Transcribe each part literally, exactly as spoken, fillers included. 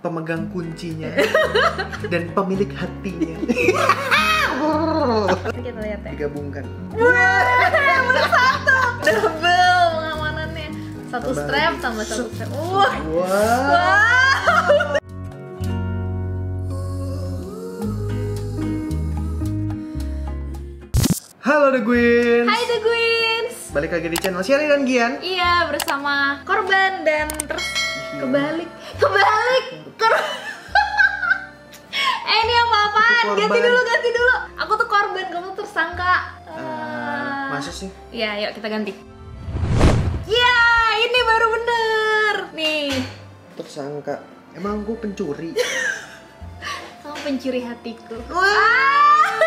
pemegang kuncinya dan pemilik hatinya. Kita lihat ya. Digabungkan. Udah satu. Double pengamanannya. Satu strap tambah satu strap. Wah. Wow. Wow. Halo The Gwins. Hai The Gwins. Balik lagi di channel Sherry dan Gian. Iya, bersama korban dan terus kebalik. Kebalik. Kor- eh ini apa-apaan? Ganti dulu, ganti dulu. Aku tuh korban, kamu tersangka. Uh, masa sih? Iya, yuk kita ganti. Iya, ini baru bener. Nih. Tersangka. Emang gue pencuri? Kamu pencuri hatiku. Wah.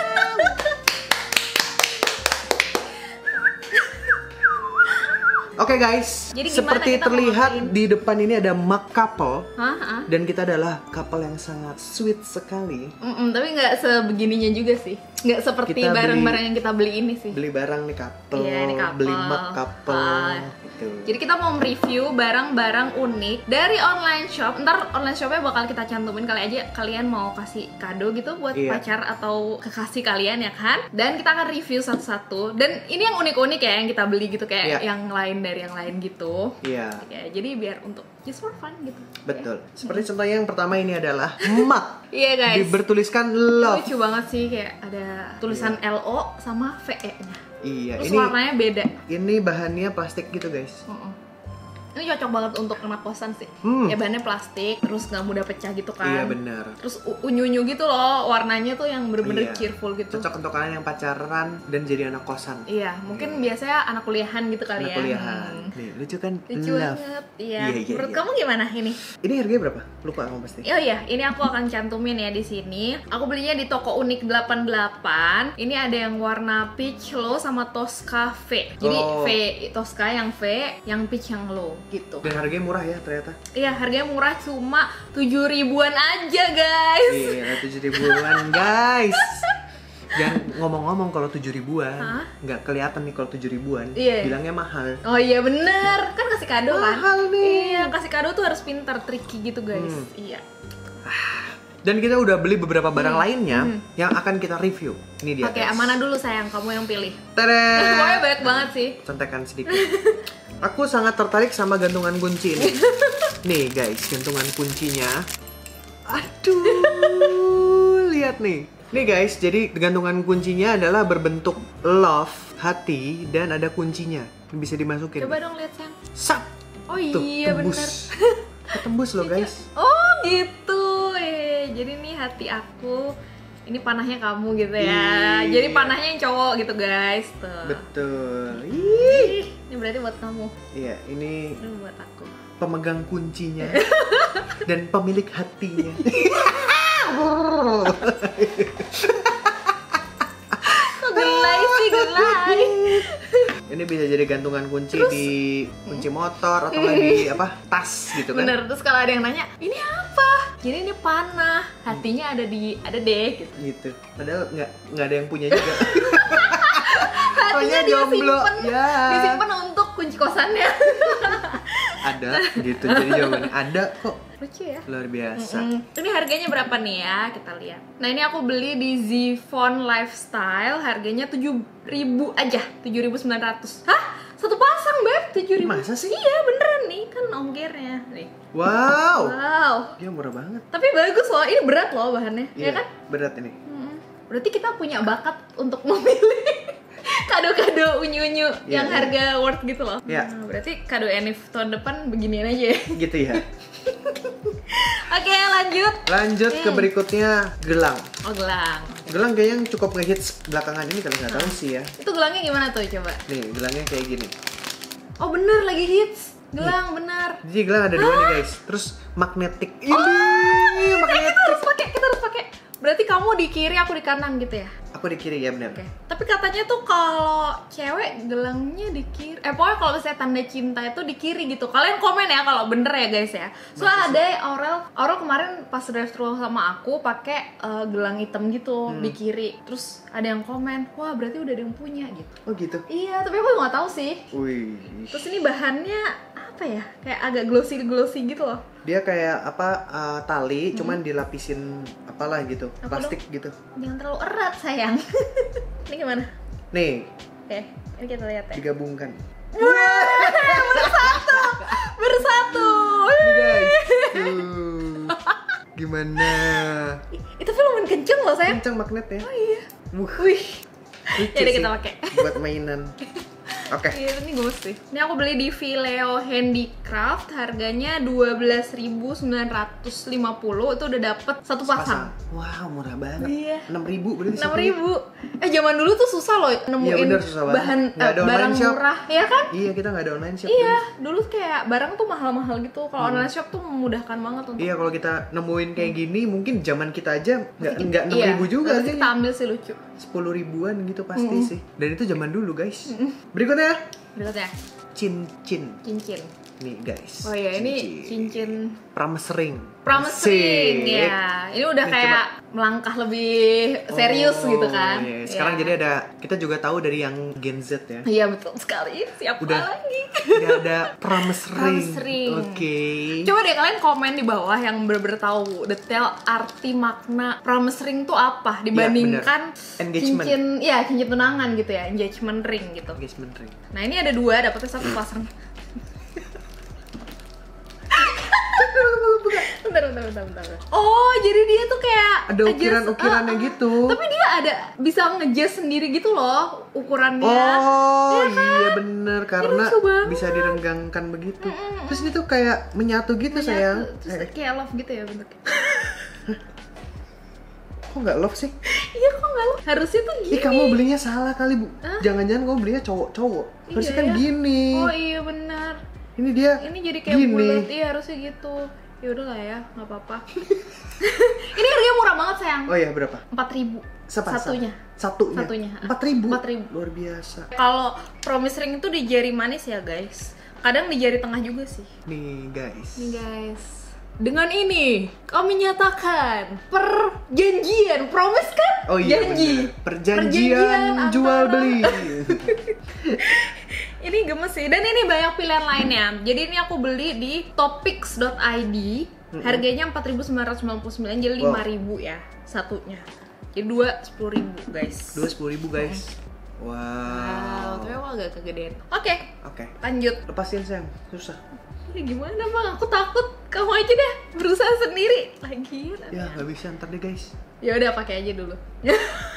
Oke okay guys, jadi seperti kita terlihat ngapain? di depan ini ada mug couple. Hah? Hah? Dan kita adalah couple yang sangat sweet sekali. Mm-mm, tapi nggak sebegininya juga sih. Nggak seperti Kita barang-barang beli- yang kita beli ini sih. Beli barang nih couple, Iya, ini couple. beli mug couple Ah. gitu. Jadi kita mau mereview barang-barang unik dari online shop. Ntar online shopnya bakal kita cantumin, kali aja kalian mau kasih kado gitu buat Iya. pacar atau kekasih kalian ya kan. Dan kita akan review satu-satu. Dan ini yang unik-unik ya yang kita beli gitu, kayak Iya. yang lain dari yang lain gitu. Iya. Ya, jadi biar untuk just for fun gitu. Betul. Seperti contohnya yang pertama ini adalah mug. Iya guys. Di- bertuliskan love. Lucu banget sih, kayak ada tulisan L O sama V E-nya. Iya, Terus ini warnanya beda. ini bahannya plastik gitu guys. Mm-mm. Ini cocok banget untuk kena kosan sih. Hmm. Ya bahannya plastik, terus nggak mudah pecah gitu kan. Iya benar. Terus u- unyu-unyu gitu loh, warnanya tuh yang bener-bener Iya. cheerful gitu. Cocok untuk kalian yang pacaran dan jadi anak kosan. Iya, mungkin biasanya anak kuliahan gitu kali Anak ya. kuliahan. Hmm. Nih, lucu kan? Lucu Love. banget. Iya. Iya, iya, Menurut iya. kamu gimana ini? Ini harganya berapa? Lupa kamu pasti. Oh iya, ini aku akan cantumin ya di sini. Aku belinya di toko Unik delapan puluh delapan. Ini ada yang warna peach low sama Tosca V. Jadi Oh. V Tosca yang V, yang peach yang low gitu. Dan harganya murah ya ternyata. Iya, harganya murah, cuma tujuh ribuan aja guys. Iya, tujuh ribuan guys. Dan ngomong-ngomong kalau tujuh ribuan, Hah? nggak kelihatan nih kalau tujuh ribuan. Iya. Bilangnya mahal. Oh iya bener, kan kasih kado kan? Mahal nih. Iya, kasih kado tuh harus pintar, tricky gitu guys. Hmm. Iya. Dan kita udah beli beberapa barang Hmm. lainnya Hmm. yang akan kita review. Ini dia. Oke, guys. mana dulu sayang, kamu yang pilih. Tada! Pokoknya banyak banget sih. Contekan sedikit. Aku sangat tertarik sama gantungan kunci ini. Nih guys, gantungan kuncinya. Aduh, lihat nih. Nih guys, jadi gantungan kuncinya adalah berbentuk love, hati, dan ada kuncinya. Bisa dimasukin. Coba dong lihat sayang. Sap. Oh Tuh, iya bener. tembus. Ketembus loh guys. Oh gitu. Eh, jadi nih hati aku. Ini panahnya kamu gitu ya. Iya. Jadi panahnya yang cowok gitu guys. Tuh. Betul. Ih. Ih, ini berarti buat kamu. Iya, ini Ini buat aku. pemegang kuncinya dan pemilik hatinya. Kok gelai sih, gelai. Ini bisa jadi gantungan kunci Terus- di kunci motor atau nggak di apa tas gitu kan? Bener, terus kalau ada yang nanya, ini apa? Jadi ini panah, hatinya ada di, ada deh gitu. Gitu. Padahal nggak nggak ada yang punya juga. Hatinya Taunya jomblo. disimpan, Ya. disimpan untuk kunci kosannya. Ada gitu. Jadi jawabannya ada kok. Lucu ya. Luar biasa. Mm-mm. Ini harganya berapa nih ya? Kita lihat. Nah ini aku beli di Zifon Lifestyle, harganya tujuh ribu aja, tujuh ribu sembilan ratus. Hah? Satu pasang beb, tujuh ribu. Masa sih? Iya beneran nih, kan ongkirnya nih. Wow. Wow. Dia murah banget. Tapi bagus loh, ini berat loh bahannya, ya kan? Berat ini. Mm-mm. Berarti kita punya bakat untuk memilih kado-kado unyu-unyu Iya, yang iya. harga worth gitu loh. Iya. Nah, berarti kado Enif tahun depan beginian aja ya. Gitu ya. Oke, lanjut. Lanjut ke Hmm. berikutnya, gelang. Oh, gelang. Gelang kayaknya yang cukup ngehits belakangan ini, kalau nggak tahu sih ya. Itu gelangnya gimana tuh coba? Nih, gelangnya kayak gini. Oh, bener lagi hits. Gelang bener. Jadi gelang ada dua nih guys. Terus magnetik. Ini Kita magnetik. harus pakai, kita harus pakai. Berarti kamu di kiri, aku di kanan gitu ya? Aku di kiri ya benar. Oke. Tapi katanya tuh kalau cewek gelangnya di kiri. Eh pokoknya kalau misalnya tanda cinta itu di kiri gitu. Kalian komen ya kalau bener ya guys ya. Soalnya ada Aurel, Aurel kemarin pas drive thru sama aku pakai eh, gelang hitam gitu Hmm. di kiri. Terus ada yang komen, wah berarti udah ada yang punya gitu. Oh gitu. Iya, tapi aku nggak taw sih. Wih. Terus ini bahannya apa ya? Kayak agak glossy-glossy gitu loh. Dia kayak apa uh, tali, hmm. cuman dilapisin apalah gitu, apa plastik dong? Gitu. Jangan terlalu erat sayang. Ini gimana? Nih. Oke, ini kita lihat ya. Digabungkan. Wah, bersatu, bersatu. Nih guys. Tuh. Gimana? Itu lumayan kenceng loh sayang. Kenceng magnetnya. Oh iya. Wuh. Wih. Jadi kita pakai. Buat mainan. Oke. Okay. Iya, ini gemes sih. Ini aku beli di Vileo Handicraft, harganya dua belas ribu sembilan ratus lima puluh. Itu udah dapet satu pasang. Wow, murah banget. Iya. enam ribu berarti. enam ribu. Eh, zaman dulu tuh susah loh nemuin iya, bener, susah bahan eh, barang murah, ya kan? Iya, kita nggak ada online shop. Iya, dulu kayak barang tuh mahal-mahal gitu. Kalau hmm. online shop tuh memudahkan banget untuk. Iya, kalau kita nemuin kayak gini, mungkin zaman kita aja nggak nggak enam ribu iya, juga aja. Kita ambil sih lucu. sepuluh ribuan gitu pasti mm. sih. Dan itu zaman dulu, guys. Mm. Berikutnya. Berikutnya. Cincin. Cincin. Nih, guys. Oh iya, cincin. Ini cincin promise ring. Promise ring, ya. Ini udah ini kayak coba. Melangkah lebih serius oh, gitu kan. Iya. Sekarang ya. Jadi ada, kita juga tahu dari yang Gen Z ya. Iya, betul sekali. Siapa udah, lagi? Udah ada promise ring. Promise ring. Oke. Okay. Coba deh kalian komen di bawah yang bener-bener tahu detail arti makna promise ring tuh apa dibandingkan ya, cincin, ya cincin tunangan gitu ya, engagement ring gitu. Engagement ring. Nah, ini ada dua, dapetnya satu pasang. Bentar, bentar, bentar, bentar. Oh, jadi dia tuh kayak ada ukiran-ukirannya uh, uh, gitu. Tapi dia ada bisa nge-adjust sendiri gitu loh ukurannya. Oh, ya kan? Iya bener, karena bisa direnggangkan begitu. Mm -mm. Terus itu kayak menyatu gitu, menyatu. Sayang. Terus eh. kayak love gitu ya bentuknya. Kok nggak love sih? Iya, kok nggak love? Harusnya tuh gini. Ih, kamu belinya salah kali, Bu. Jangan-jangan kamu belinya cowok-cowok. Harusnya iya, kan ya? Gini. Oh iya benar. Ini dia. Ini jadi kayak bulat, iya harusnya gitu. Ya udahlah ya, nggak apa-apa. Ini harganya murah banget sayang. Oh iya, berapa? Empat ribu. Satunya. Satunya. Satunya. Empat ribu. Empat ribu. Luar biasa. Kalau promise ring itu di jari manis ya guys. Kadang di jari tengah juga sih. Nih guys. Nih guys. Dengan ini kami nyatakan perjanjian, promise kan? Oh iya. Janji. Bener. Perjanjian, Perjanjian jual antara... beli. Ini gemes sih, dan ini banyak pilihan lainnya. Jadi ini aku beli di topics dot i d. Harganya empat ribu sembilan ratus sembilan puluh sembilan, jadi lima ribu ya satunya. Jadi dua sepuluh ribu guys. Dua sepuluh ribu guys. Wow. Wow, tapi aku agak kegedean. Oke. Okay. Oke. Okay. Lanjut. Lepasin sayang, susah. Ya gimana bang? Aku takut. Kamu aja deh berusaha sendiri lagi. Ya nggak bisa ntar deh guys. Ya udah pakai aja dulu. I,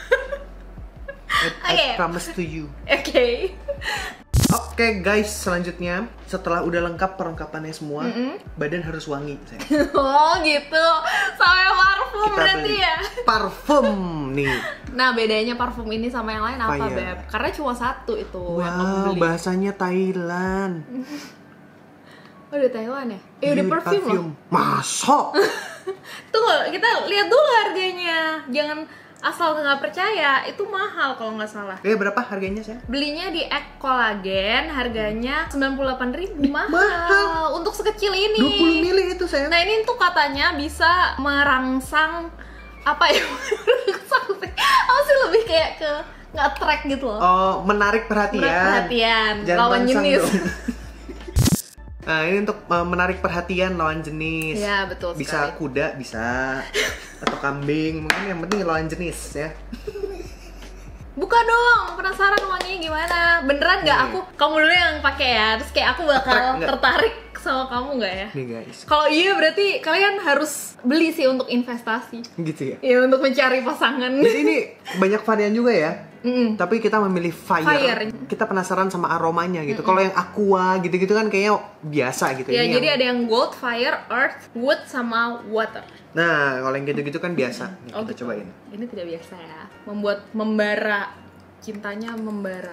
okay. I promise to you. Oke. Okay. Oke okay, guys, selanjutnya setelah udah lengkap perlengkapannya semua, mm-hmm. badan harus wangi. Oh gitu, sampai parfum kita berarti ya? Parfum nih. Nah bedanya parfum ini sama yang lain apa, apa ya? Beb? Karena cuma satu itu wow, yang aku beli. Bahasanya Thailand. Oh udah Thailand ya? Eh udah perfume, perfume loh. Masuk. Tunggu, kita lihat dulu harganya. Jangan asal nggak percaya, itu mahal kalau nggak salah. Eh berapa harganya sih? Belinya di Ek Collagen, harganya sembilan puluh delapan ribu. Mahal. Mahal. Untuk sekecil ini. dua puluh mili itu saya. Nah ini tuh katanya bisa merangsang apa ya? Merangsang sih. Apa sih lebih kayak ke nge-attract gitu loh. Oh, menarik perhatian. Menarik perhatian. Jangan lawan jenis. Nah ini untuk uh, menarik perhatian lawan jenis. Ya betul sekali. Bisa kuda, bisa atau kambing, mungkin yang penting lawan jenis ya. Buka dong, penasaran wanginya gimana? Beneran nggak aku? Kamu dulu yang pakai ya, terus kayak aku bakal tertarik sama kamu nggak ya? Nih guys. Kalau iya berarti kalian harus beli sih untuk investasi. Gitu ya? Iya untuk mencari pasangan. Jadi ini banyak varian juga ya. Mm-mm. Tapi kita memilih fire. fire. Kita penasaran sama aromanya gitu. Kalau yang aqua gitu-gitu kan kayaknya biasa gitu. Ya ini jadi yang... ada yang gold, fire, earth, wood, sama water. Nah kalau yang gitu-gitu kan biasa. Nih, oh, kita gitu. cobain. Ini tidak biasa ya. Membuat membara, cintanya membara.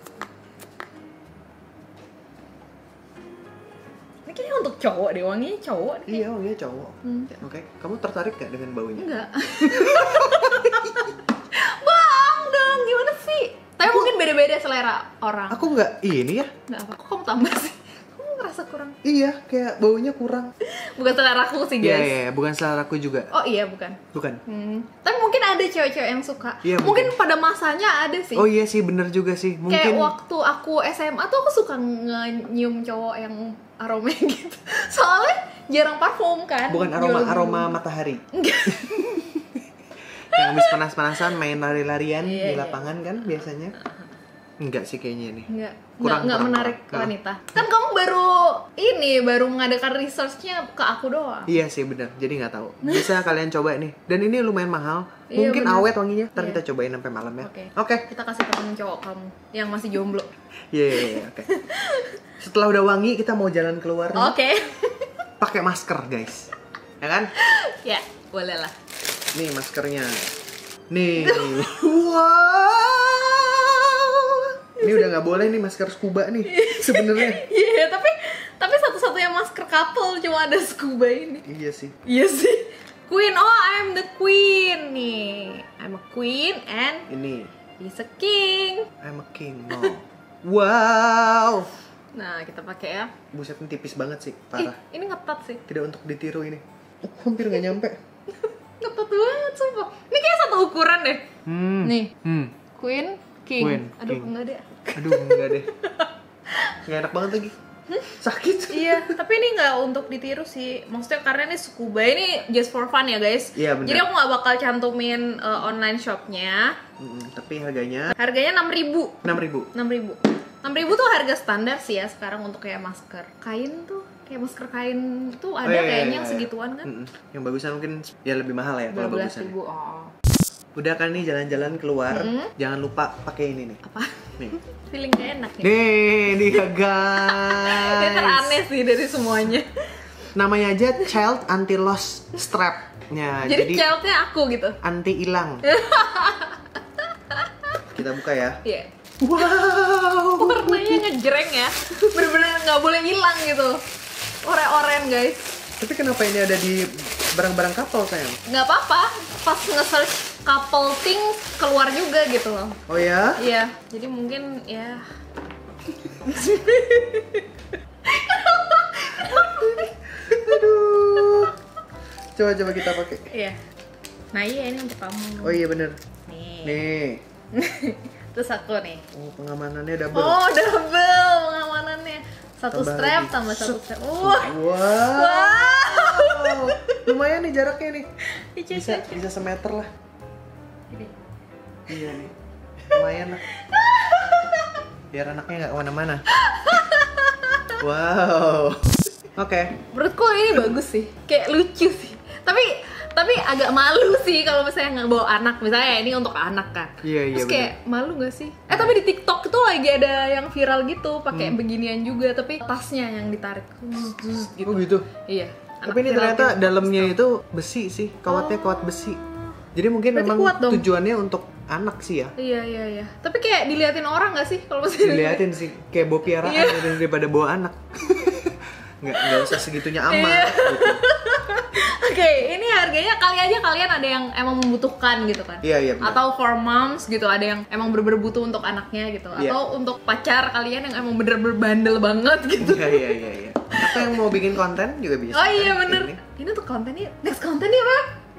Ini kayaknya untuk cowok deh, wanginya cowok deh. Iya, wanginya cowok. Hmm. Oke, okay. Kamu tertarik gak dengan baunya? Enggak. Bang dong, gimana sih? Tapi aku, mungkin beda-beda selera orang. Aku nggak ini ya. Nggak apa. Kok kamu tambah sih? Kamu ngerasa kurang? Iya, kayak baunya kurang. Bukan selera aku sih guys. Iya, iya, bukan selera aku juga. Oh iya, bukan. Bukan. Hmm. Tapi mungkin ada cewek-cewek yang suka. Iya, mungkin, mungkin pada masanya ada sih. Oh iya sih, bener juga sih. Mungkin kayak waktu aku S M A tuh aku suka nge-nyium cowok yang aroma gitu. Soalnya jarang parfum kan. Bukan aroma Jual aroma dulu. matahari. Enggak. Yang habis panas-panasan main lari-larian Iya, di iya. lapangan kan biasanya. Enggak sih kayaknya ini. Enggak, Kurang, enggak, enggak kurang, menarik kurang. ke wanita. Kan kamu baru ini, baru mengadakan research-nya ke aku doang. Iya sih benar. Jadi nggak tahu. Bisa kalian coba nih. Dan ini lumayan mahal. Iya, Mungkin bener. awet wanginya. Ntar Iya. kita cobain sampai malam ya. Oke. Oke. Kita kasih temen cowok kamu yang masih jomblo. Iya, iya, iya, oke. Setelah udah wangi, kita mau jalan keluar nih. Oke. Pakai masker, guys. Ya kan? Ya, boleh lah. Nih maskernya. Nih. Wow. Ini udah nggak boleh nih masker scuba nih. Sebenarnya. Iya, tapi tapi satu-satunya masker couple cuma ada scuba ini. Iya sih. Iya sih. Queen, oh I'm the queen nih. I'm a queen and Ini. he's a king. I'm a king. No. Wow. Nah, kita pakai ya. Buset ini tipis banget sih, Ih, parah. ini ngetat sih. Tidak untuk ditiru ini. Oh, hampir nggak nyampe. Ngetat banget sumpah. Ini kayak satu ukuran deh. Hmm. Nih, Hmm. queen, king. Queen, Aduh, king. enggak deh. Aduh, enggak deh. Nggak enak banget lagi. Sakit. Iya, tapi ini nggak untuk ditiru sih. Maksudnya karena ini scuba ini just for fun ya guys. Iya, benar. Jadi aku nggak bakal cantumin uh, online shopnya. Mm, tapi harganya Harganya enam ribu. enam ribu. enam ribu. enam ribu tuh harga standar sih ya sekarang untuk kayak masker kain tuh. Kayak masker kain tuh ada Oh, iya, iya, kayaknya iya, yang iya. segituan kan. Mm-mm. Yang bagusan mungkin ya lebih mahal ya dua kalau belas bagusan. ribu. Oh. Udah kan nih jalan-jalan keluar, Mm-mm. jangan lupa pakai ini nih. Apa? Nih. Feeling gak enak nih. Nih, dia Dia guys. teraneh sih dari semuanya. Namanya aja Child Anti Loss Strap-nya. Jadi, Jadi childnya aku gitu. anti hilang. Kita buka ya. Iya. Wow. Warnanya ngejreng ya. Bener-bener nggak boleh hilang gitu. Oren-oren guys. Tapi kenapa ini ada di barang-barang kapal sayang? Nggak apa-apa. Pas nge-search couple things keluar juga gitu loh. Oh ya? Iya. Jadi mungkin ya. Aduh. Coba-coba kita pakai. Iya. Nah iya ini untuk kamu. Oh iya bener. Nih. Nih. Terus aku nih. Oh pengamanannya double. Oh double pengamanannya. Satu Tambah strap lagi. tambah satu Set. strap. Wah. Wow. Lumayan nih jaraknya nih. Ica, Bisa ica, ica. bisa semeter lah. Ini. Iya nih. Lumayan lah. Biar anaknya nggak kemana-mana. Wow. Oke. Menurutku ini bagus sih, kayak lucu sih. Tapi tapi agak malu sih kalau misalnya nggak bawa anak, misalnya ini untuk anak kan. Iya, iya, Terus kayak malu gak sih? Eh tapi di TikTok itu lagi ada yang viral gitu, pakai Hmm. beginian juga, tapi tasnya yang ditarik gitu. Oh gitu. Iya. Tapi ini Anak viral ternyata TikTok. dalamnya itu besi sih, kawatnya kawat besi. Jadi mungkin Berarti memang kuat dong. tujuannya untuk anak sih ya. Iya iya iya. Tapi kayak diliatin orang gak sih kalau misalnya Diliatin sih kayak bawa piaraan Iya. daripada bawa anak. Nggak nggak usah segitunya amat. Iya. Gitu. Oke, ini harganya kali aja kalian ada yang emang membutuhkan gitu kan. Iya, iya, benar. Atau for moms gitu, ada yang emang bener-bener butuh untuk anaknya gitu. Iya. Atau untuk pacar kalian yang emang bener-bener bandel banget gitu. Iya iya iya. iya. Atau yang mau bikin konten juga bisa. Oh iya kan? bener. Ini. Ini untuk kontennya, next kontennya apa?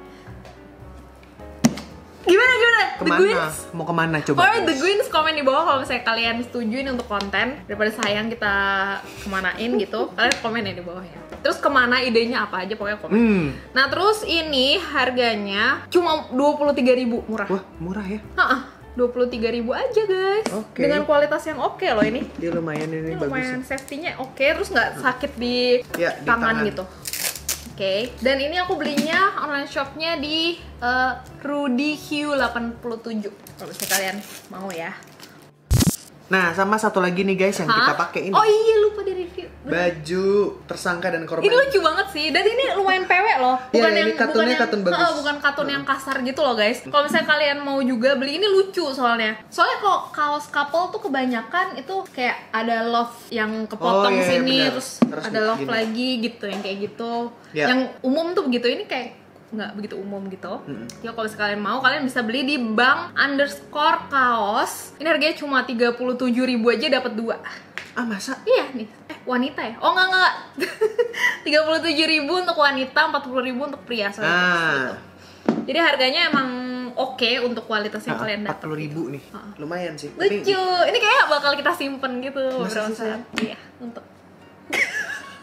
Gimana gimana? The Kemana? Gwins? Mau kemana coba? Pokoknya The guys? Gwins komen di bawah kalau misalnya kalian setuju ini untuk konten daripada sayang kita kemanain gitu. Kalian komen ya di bawah ya. Terus kemana idenya apa aja pokoknya komen. Hmm. Nah terus ini harganya cuma dua puluh tiga ribu, murah. Wah murah ya. Heeh, dua puluh tiga ribu aja guys. Oke. Dengan kualitas yang oke loh ini. Dia lumayan ini, Ini bagus. lumayan safety-nya oke, terus nggak sakit di, Ya, di tangan, tangan. gitu. Oke, dan ini aku belinya online shopnya di uh, Rudy Hue delapan puluh tujuh. Kalau misalnya kalian mau ya. Nah sama satu lagi nih guys yang Hah? kita pakai ini. Oh iya lupa di review. Bener. Baju tersangka dan korban. Ini lucu banget sih, dan ini lumayan P W loh. Iya, Bukan ini yang kartunnya bukan yang kartun bagus. Heeh, bukan kartun yang kasar gitu loh guys. Kalau misalnya kalian mau juga beli ini lucu soalnya. Soalnya kok kaos couple tuh kebanyakan itu kayak ada love yang kepotong Oh, iya, iya, sini, benar. terus, Terus ada love gini. lagi gitu yang kayak gitu. Iya. Yang umum tuh begitu, ini kayak nggak begitu umum gitu. Mm-mm. Ya kalau sekalian mau kalian bisa beli di bank underscore kaos. Ini harganya cuma tiga puluh tujuh ribu aja dapat dua. Ah masa? Iya nih, eh wanita ya? Oh enggak enggak, tiga puluh tujuh ribu untuk wanita, empat puluh ribu untuk pria seperti Ah. itu. Jadi harganya emang oke untuk kualitas yang kalian Empat dapat. puluh ribu nih. Ah. Lumayan sih. Tapi Lucu, ini kayak bakal kita simpen gitu Masa beberapa sih, saat. Iya, untuk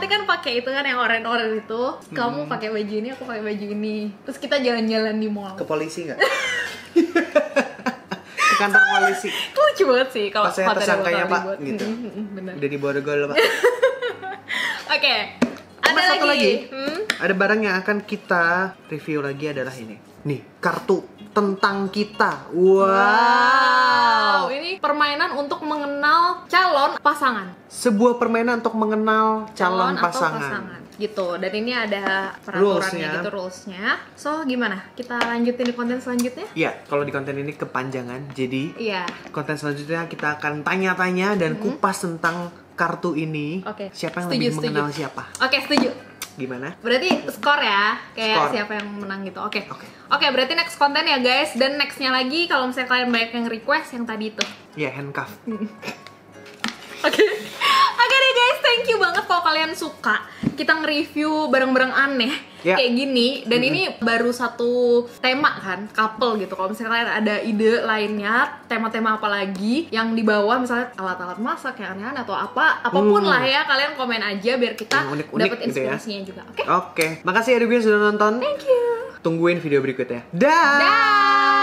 nanti kan pakai itu kan yang oranye-oranye itu. Kamu pakai baju ini, aku pakai baju ini. Terus kita jalan-jalan di mall. Ke polisi nggak? Ke kantor polisi. Lucu banget sih kalau Pas saya tersangkanya Pak, ribut. gitu. Mm, mm, mm, bener. Udah diborgol Pak. Oke, ada Mas, satu lagi. lagi. Hmm? Ada barang yang akan kita review lagi adalah ini. Nih, kartu tentang kita. Wow. Wow, ini permainan untuk mengenal calon pasangan. Sebuah permainan untuk mengenal calon, atau pasangan. gitu. Dan ini ada peraturannya Rules-nya. gitu, rules-nya. So, gimana? Kita lanjutin di konten selanjutnya? Ya, kalau di konten ini kepanjangan. Jadi, Iya. konten selanjutnya kita akan tanya-tanya dan kupas tentang kartu ini. Oke. Siapa yang Setuju, lebih setuju. mengenal siapa? Oke, setuju. Gimana? Berarti skor ya, kayak Skor. siapa yang menang gitu. Oke. Oke. Oke, berarti next konten ya guys. Dan nextnya lagi kalau misalnya kalian banyak yang request yang tadi itu. Ya, handcuff. Oke. Oke deh guys, thank you banget kalau kalian suka kita nge-review barang-barang aneh Ya. kayak gini. Dan ini baru satu tema kan, couple gitu. Kalau misalnya kalian ada ide lainnya, tema-tema apa lagi yang di bawah, misalnya alat-alat masak yang aneh-aneh atau apa, apapun Hmm. lah ya, kalian komen aja biar kita Yang unik-unik dapat gitu ya. inspirasinya juga. Oke? Oke, makasih ya Edwin sudah nonton. Thank you. Tungguin video berikutnya. Dah. Dah.